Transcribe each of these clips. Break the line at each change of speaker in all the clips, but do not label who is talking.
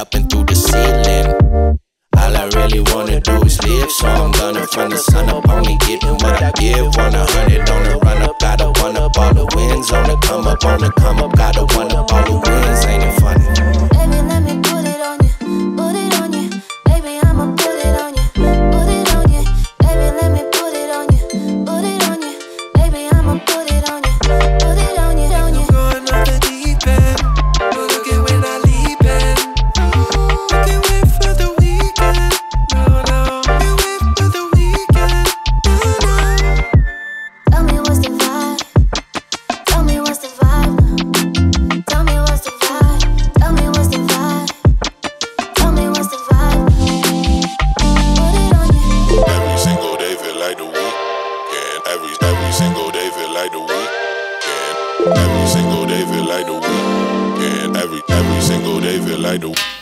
up and through the ceiling. All I really wanna do is live, so I'm gunning from the sun up, only getting what I give. 100 on the run up, gotta one up all the wins. On the come up, gotta one up all the wins. Ain't it funny?
Baby, let me put it on you, put it on you. Baby, I'ma put it on you, put it on you. Baby, let me put it on you, put it on you. Baby, I'ma put it on you, put it on you, on you.
Going off the deep end, no looking when I leave in. Can't wait for the weekend, no. Can't wait for the weekend, no.
Tell me what's the vibe, tell me what's the vibe now. Tell me what's the vibe, tell me what's the vibe, tell me what's the vibe. Put it on you.
Every single day feel like the weekend. Every single day feel like the weekend. Every single day feel like the weekend. Every single day feel like the weekend.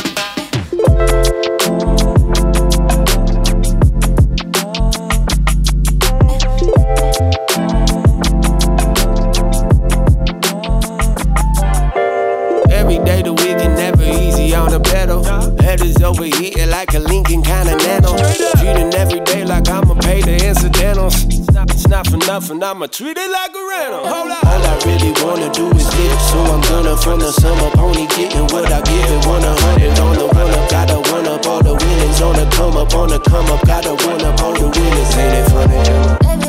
Every day the weekend, never easy on the pedal. Head is overheating like a Lincoln Continental. Treating every day like I'ma pay the incidentals. It's not for nothing, I'ma treat it like a rental. Hold up. All I really wanna do is live, so I'm gonna from the summer, only getting what I give it. 100 on the run up, gotta one up all the winnings. On the come up, gotta one up all the winners. Ain't it funny?
Baby,